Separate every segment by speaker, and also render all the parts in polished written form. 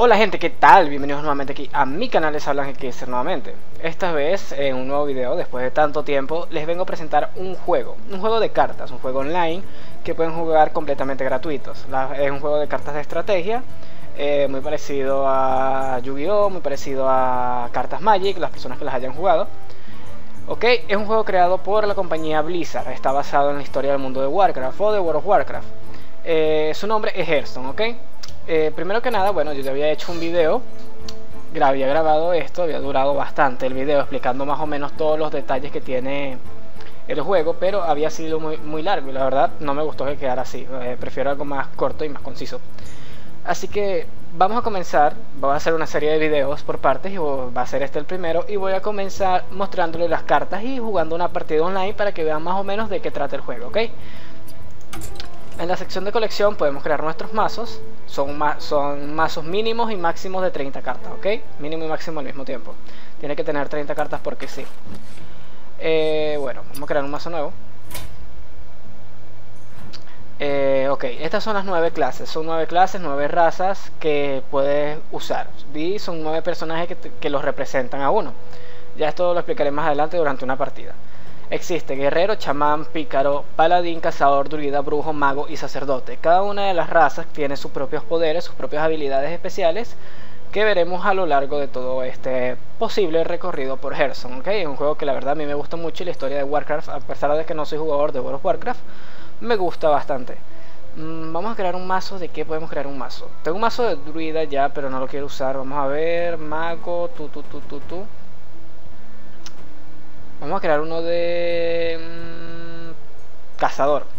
Speaker 1: Hola gente, ¿qué tal? Bienvenidos nuevamente aquí a mi canal, les habla Geeker nuevamente. Esta vez, en un nuevo video, después de tanto tiempo, les vengo a presentar un juego de cartas, un juego online que pueden jugar completamente gratuitos. Es un juego de cartas de estrategia, muy parecido a Yu-Gi-Oh!, muy parecido a Cartas Magic, las personas que las hayan jugado. Ok, es un juego creado por la compañía Blizzard, está basado en la historia del mundo de Warcraft o de World of Warcraft. Su nombre es Hearthstone, ok. Primero que nada, bueno, yo ya había hecho un video, había grabado esto, había durado bastante el video explicando más o menos todos los detalles que tiene el juego, pero había sido muy largo y la verdad no me gustó que quedara así. Prefiero algo más corto y más conciso. Así que vamos a comenzar, voy a hacer una serie de videos por partes y va a ser este el primero, y voy a comenzar mostrándole las cartas y jugando una partida online para que vean más o menos de qué trata el juego, ¿ok? En la sección de colección podemos crear nuestros mazos. Son mazos mínimos y máximos de 30 cartas, ¿ok? Mínimo y máximo al mismo tiempo. Tiene que tener 30 cartas porque sí. Bueno, vamos a crear un mazo nuevo. Ok, estas son las 9 clases. Son 9 clases, 9 razas que puedes usar. Y son 9 personajes que los representan a uno. Ya esto lo explicaré más adelante durante una partida. Existe guerrero, chamán, pícaro, paladín, cazador, druida, brujo, mago y sacerdote. Cada una de las razas tiene sus propios poderes, sus propias habilidades especiales que veremos a lo largo de todo este posible recorrido por Hearthstone, ¿ok? Es un juego que la verdad a mí me gusta mucho y la historia de Warcraft, a pesar de que no soy jugador de World of Warcraft, me gusta bastante. Vamos a crear un mazo. ¿De qué podemos crear un mazo? Tengo un mazo de druida ya, pero no lo quiero usar. Vamos a ver, mago, Vamos a crear uno de cazador.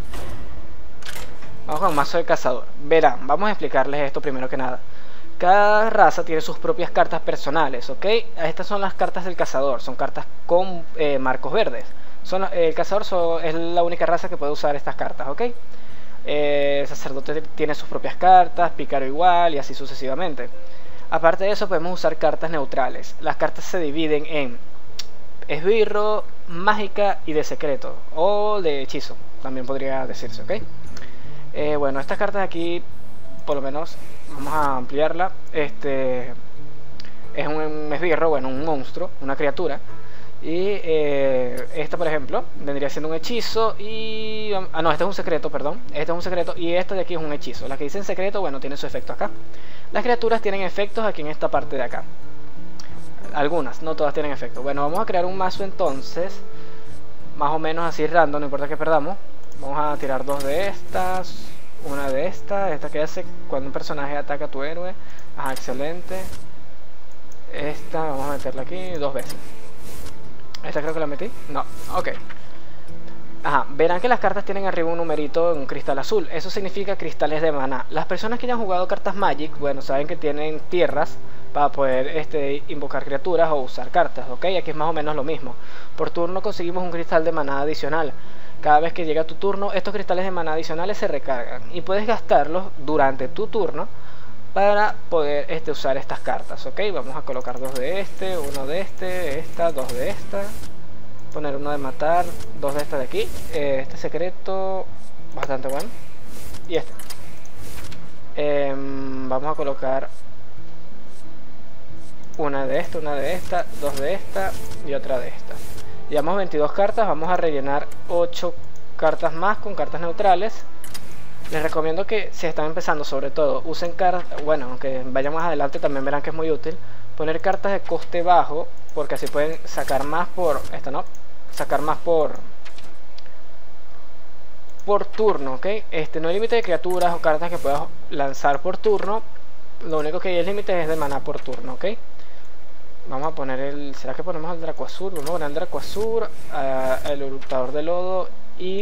Speaker 1: Vamos con un mazo de cazador. Verán, vamos a explicarles esto primero que nada. Cada raza tiene sus propias cartas personales, ¿ok? Estas son las cartas del cazador. Son cartas con marcos verdes. El cazador es la única raza que puede usar estas cartas, ¿ok? Sacerdote tiene sus propias cartas, pícaro igual y así sucesivamente. Aparte de eso podemos usar cartas neutrales. Las cartas se dividen en esbirro, mágica y de secreto, o de hechizo, también podría decirse, ¿ok? Bueno, estas cartas aquí, por lo menos, vamos a ampliarla. Es un esbirro, bueno, un monstruo, una criatura. Y esta, por ejemplo, vendría siendo un hechizo y... Ah, no, este es un secreto, perdón. Este es un secreto y esta de aquí es un hechizo. Las que dicen secreto, bueno, tienen su efecto acá. Las criaturas tienen efectos aquí en esta parte de acá. Algunas, no todas tienen efecto. Bueno, vamos a crear un mazo entonces, más o menos así random, no importa que perdamos. Vamos a tirar dos de estas, una de estas. Esta que hace cuando un personaje ataca a tu héroe. Ajá, excelente. Esta, vamos a meterla aquí 2 veces. Esta creo que la metí, no, ok. Ajá, verán que las cartas tienen arriba un numerito en un cristal azul. Eso significa cristales de maná. Las personas que hayan jugado cartas Magic, bueno, saben que tienen tierras para poder invocar criaturas o usar cartas, ¿ok? Aquí es más o menos lo mismo. Por turno conseguimos un cristal de maná adicional. Cada vez que llega tu turno, estos cristales de maná adicionales se recargan y puedes gastarlos durante tu turno para poder usar estas cartas, ¿ok? Vamos a colocar 2 de uno de esta, 2 de esta. Poner uno de matar, 2 de esta de aquí. Este secreto, bastante bueno. Y este. Vamos a colocar una de esta, 2 de esta y otra de esta. Llevamos 22 cartas, vamos a rellenar 8 cartas más con cartas neutrales. Les recomiendo que si están empezando, sobre todo, usen cartas, bueno, aunque vayan más adelante también verán que es muy útil, poner cartas de coste bajo, porque así pueden sacar más sacar más por turno, ¿ok? No hay límite de criaturas o cartas que puedas lanzar por turno. Lo único que hay es límite es de maná por turno, ¿ok? Vamos a poner ¿será que ponemos el Draco Azul? Vamos a poner el Draco Azul, el Eructador de Lodo y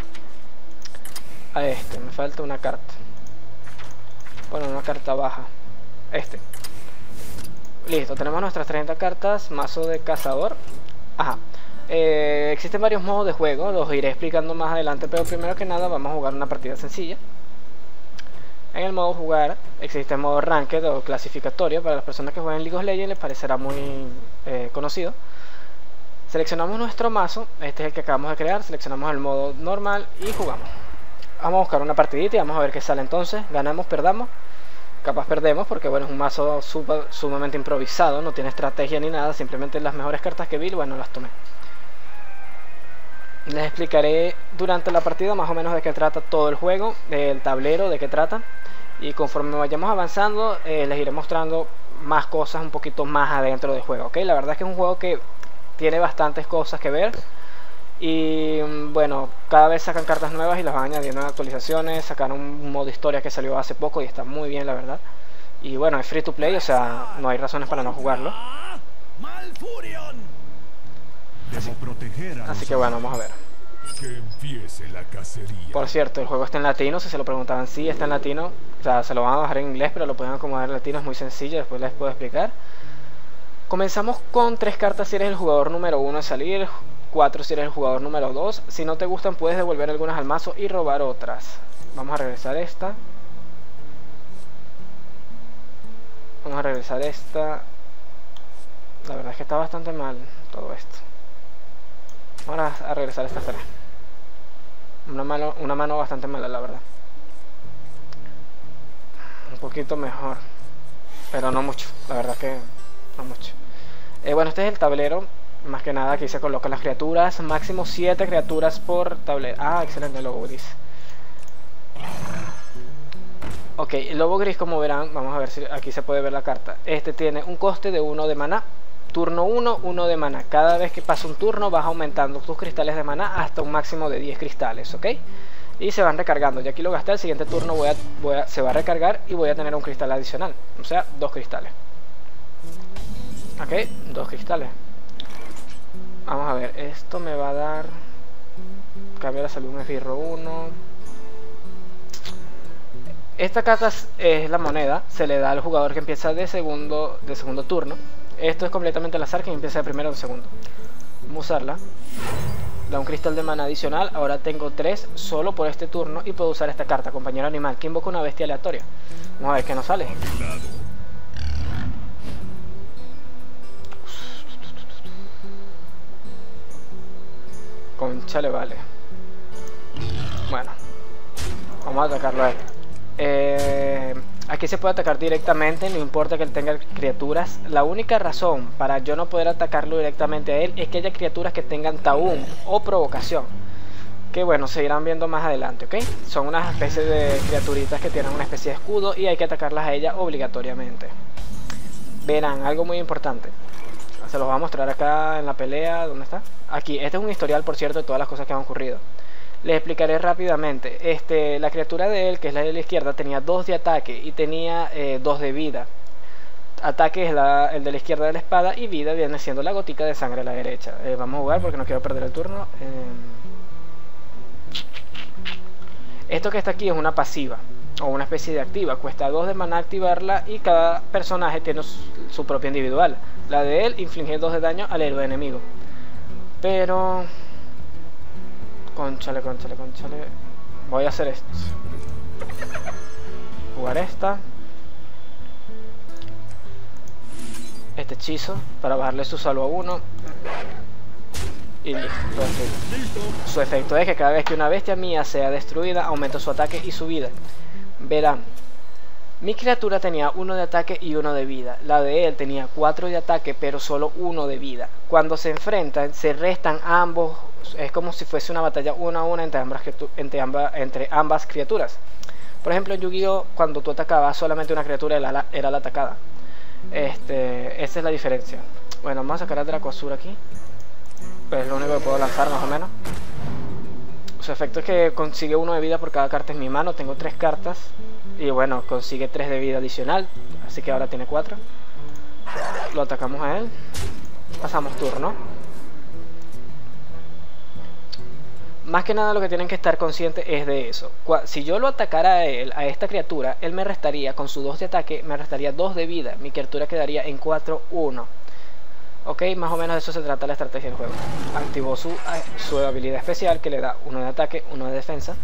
Speaker 1: a me falta una carta. Bueno, una carta baja. Listo, tenemos nuestras 30 cartas, mazo de cazador. Ajá. Existen varios modos de juego, los iré explicando más adelante, pero primero que nada vamos a jugar una partida sencilla. En el modo jugar existe el modo ranked o clasificatorio. Para las personas que juegan League of Legends les parecerá muy conocido. Seleccionamos nuestro mazo, este es el que acabamos de crear, seleccionamos el modo normal y jugamos. Vamos a buscar una partidita y vamos a ver qué sale entonces, ganamos, perdamos. capaz perdemos porque bueno, es un mazo sumamente improvisado, no tiene estrategia ni nada, simplemente las mejores cartas que vi, bueno, las tomé. Les explicaré durante la partida más o menos de qué trata todo el juego, del tablero, de qué trata, y conforme vayamos avanzando les iré mostrando más cosas un poquito más adentro del juego, ¿ok? La verdad es que es un juego que tiene bastantes cosas que ver. Y bueno, cada vez sacan cartas nuevas y las van añadiendo en actualizaciones. Sacaron un modo historia que salió hace poco y está muy bien, la verdad. Y bueno, es free to play, o sea, no hay razones para no jugarlo. Así que bueno, vamos a ver.
Speaker 2: Que empiece la cacería.
Speaker 1: Por cierto, el juego está en latino, si se lo preguntaban, sí, está en latino. O sea, se lo van a bajar en inglés, pero lo pueden acomodar en latino, es muy sencillo, después les puedo explicar. Comenzamos con 3 cartas si eres el jugador número 1 de salir, 4 si eres el jugador número 2. Si no te gustan puedes devolver algunas al mazo y robar otras. Vamos a regresar esta. Vamos a regresar esta. La verdad es que está bastante mal todo esto. Vamos a regresar esta esfera. Una mano bastante mala, la verdad. Un poquito mejor, pero no mucho, la verdad que no mucho. Bueno, este es el tablero. Más que nada aquí se colocan las criaturas. Máximo 7 criaturas por tablero. Ah, excelente, el lobo gris. Ok, el lobo gris, como verán, vamos a ver si aquí se puede ver la carta. Este tiene un coste de 1 de maná. Turno 1, 1 de maná. Cada vez que pasa un turno vas aumentando tus cristales de maná hasta un máximo de 10 cristales, ¿ok? Y se van recargando. Ya aquí lo gasté, el siguiente turno se va a recargar y voy a tener un cristal adicional. O sea, 2 cristales. Ok, 2 cristales. Vamos a ver, esto me va a dar... Cambio la salud, un esbirro 1. Esta carta es la moneda, se le da al jugador que empieza de segundo turno. Esto es completamente al azar, que empieza de primero o de segundo. Vamos a usarla. Da un cristal de mana adicional, ahora tengo 3 solo por este turno y puedo usar esta carta, compañero animal, que invoca una bestia aleatoria. Vamos a ver qué nos sale. Conchale, vale. Bueno, vamos a atacarlo a él. Aquí se puede atacar directamente, no importa que él tenga criaturas. La única razón para yo no poder atacarlo directamente a él es que haya criaturas que tengan taúm o provocación, que bueno, se irán viendo más adelante, ¿ok? Son unas especies de criaturitas que tienen una especie de escudo y hay que atacarlas a ellas obligatoriamente. Verán, algo muy importante. Se los voy a mostrar acá en la pelea. ¿Dónde está? Aquí, este es un historial, por cierto, de todas las cosas que han ocurrido. Les explicaré rápidamente. La criatura de él, que es la de la izquierda, tenía 2 de ataque y tenía 2 de vida. Ataque es el de la izquierda de la espada y vida viene siendo la gotica de sangre a la derecha. Vamos a jugar porque no quiero perder el turno. Esto que está aquí es una pasiva o una especie de activa. Cuesta 2 de maná activarla y cada personaje tiene su propia individual. La de él inflige 2 de daño al héroe enemigo. Pero... Conchale. Voy a hacer esto. Jugar esta. Este hechizo para bajarle su salvo a 1. Y listo. Su efecto es que cada vez que una bestia mía sea destruida, aumenta su ataque y su vida. Verán. Mi criatura tenía 1 de ataque y 1 de vida. La de él tenía 4 de ataque pero solo 1 de vida. Cuando se enfrentan, se restan ambos. Es como si fuese una batalla 1 a 1 entre ambas criaturas. Por ejemplo, en Yu-Gi-Oh, cuando tú atacabas, solamente una criatura era la atacada. Esa es la diferencia. Bueno, vamos a sacar a Dracoazur aquí. Pues es lo único que puedo lanzar, más o menos. Su efecto es que consigue 1 de vida por cada carta en mi mano. Tengo 3 cartas. Y bueno, consigue 3 de vida adicional. Así que ahora tiene 4. Lo atacamos a él. Pasamos turno. Más que nada lo que tienen que estar conscientes es de eso. Si yo lo atacara a él, a esta criatura, él me restaría, con su 2 de ataque, me restaría 2 de vida. Mi criatura quedaría en 4-1. Ok, más o menos de eso se trata la estrategia del juego. Activó su habilidad especial que le da 1 de ataque, 1 de defensa.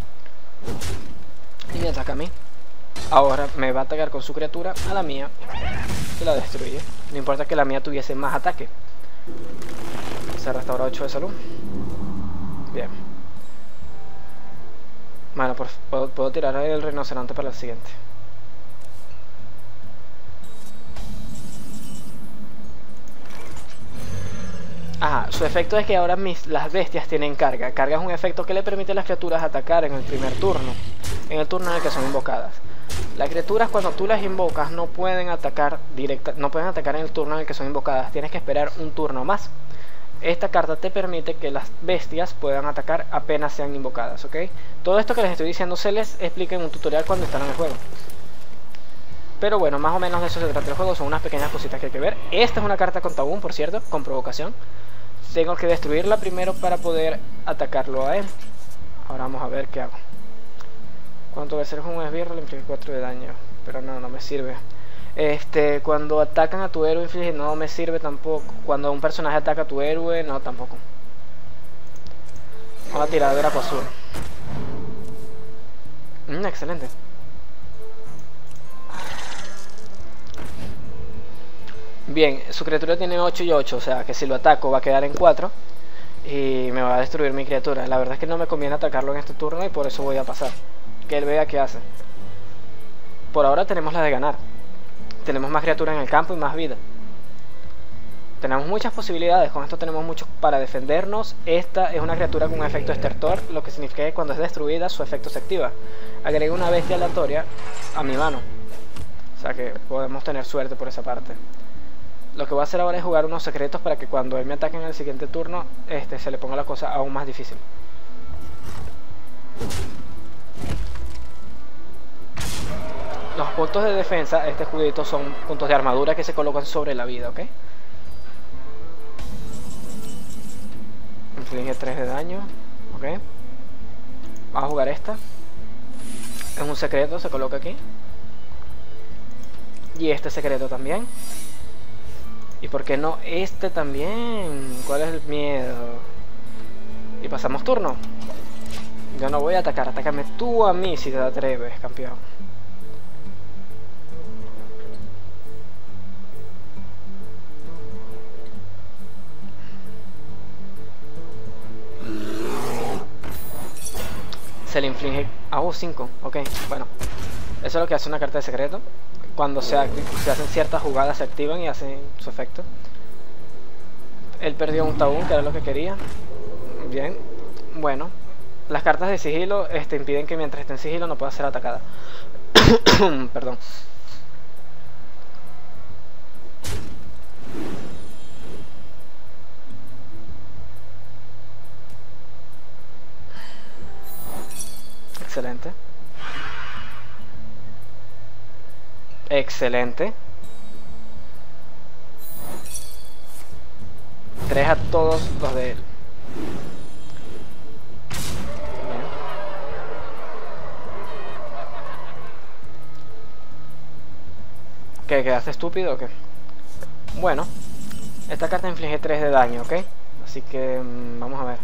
Speaker 1: Y me ataca a mí. Ahora me va a atacar con su criatura a la mía. Y la destruye. No importa que la mía tuviese más ataque. Se restaura 8 de salud. Bien. Bueno, puedo tirar el rinoceronte para el siguiente. Ajá, su efecto es que ahora las bestias tienen carga. Carga es un efecto que le permite a las criaturas atacar en el primer turno, en el turno en el que son invocadas. Las criaturas, cuando tú las invocas, no pueden atacar no pueden atacar en el turno en el que son invocadas. Tienes que esperar un turno más. Esta carta te permite que las bestias puedan atacar apenas sean invocadas, ¿ok? Todo esto que les estoy diciendo se les explica en un tutorial cuando están en el juego. Pero bueno, más o menos de eso se trata el juego. Son unas pequeñas cositas que hay que ver. Esta es una carta con tabú, por cierto, con provocación. Tengo que destruirla primero para poder atacarlo a él. Ahora vamos a ver qué hago. Cuando veces un esbirro le inflige 4 de daño. Pero no me sirve. Cuando atacan a tu héroe inflige, no me sirve tampoco. Cuando un personaje ataca a tu héroe, no tampoco. Vamos a tirar de la Aquazur. Excelente. Bien, su criatura tiene 8 y 8, o sea que si lo ataco va a quedar en 4 y me va a destruir mi criatura. La verdad es que no me conviene atacarlo en este turno y por eso voy a pasar. Que él vea qué hace. Por ahora tenemos la de ganar. Tenemos más criaturas en el campo y más vida. Tenemos muchas posibilidades, con esto tenemos mucho para defendernos. Esta es una criatura con un efecto estertor, lo que significa que cuando es destruida su efecto se activa. Agrego una bestia aleatoria a mi mano. O sea que podemos tener suerte por esa parte. Lo que voy a hacer ahora es jugar unos secretos para que cuando él me ataque en el siguiente turno, se le ponga la cosa aún más difícil. Los puntos de defensa, este juguito, son puntos de armadura que se colocan sobre la vida, ¿ok? Inflige 3 de daño, ¿ok? Vamos a jugar esta. Es un secreto, se coloca aquí. Y este secreto también. ¿Y por qué no este también? ¿Cuál es el miedo? Y pasamos turno. Yo no voy a atacar, atácame tú a mí si te atreves, campeón. Se le inflige... 5, ok, bueno. Eso es lo que hace una carta de secreto. Cuando se hacen ciertas jugadas se activan y hacen su efecto. Él perdió un tabú, que era lo que quería. Bien, bueno. Las cartas de sigilo impiden que mientras esté en sigilo no pueda ser atacada. Perdón. Excelente. Excelente. 3 a todos los de él. Bien. ¿Qué? ¿Quedaste estúpido o qué? Bueno, esta carta inflige 3 de daño, ¿ok? Así que vamos a ver.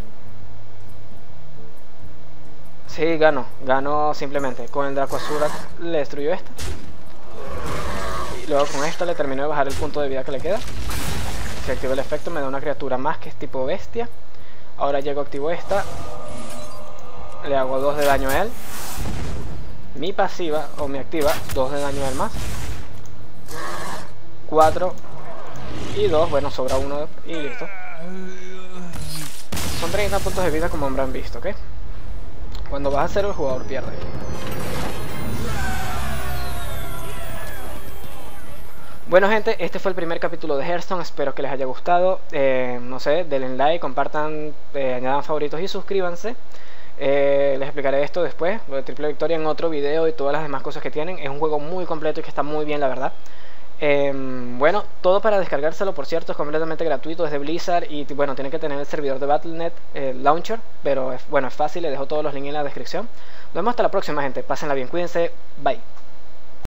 Speaker 1: Sí, gano simplemente. Con el Dracoazura le destruyó esta. Luego con esto le termino de bajar el punto de vida que le queda. Si activo el efecto me da una criatura más que es tipo bestia. Ahora llego, activo esta. Le hago 2 de daño a él. Mi pasiva, o mi activa, 2 de daño a él más. 4 y 2, bueno, sobra 1 y listo. Son 30 puntos de vida como habrán visto, ¿ok? Cuando vas a hacer el jugador pierde. Bueno gente, este fue el primer capítulo de Hearthstone, espero que les haya gustado. No sé, denle like, compartan, añadan favoritos y suscríbanse. Les explicaré esto después, lo de Triple Victoria en otro video y todas las demás cosas que tienen. Es un juego muy completo y que está muy bien, la verdad. Bueno, todo para descargárselo, por cierto, es completamente gratuito, es de Blizzard y bueno, tienen que tener el servidor de Battle.net Launcher, pero bueno, es fácil, les dejo todos los links en la descripción. Nos vemos hasta la próxima gente, pásenla bien, cuídense, bye.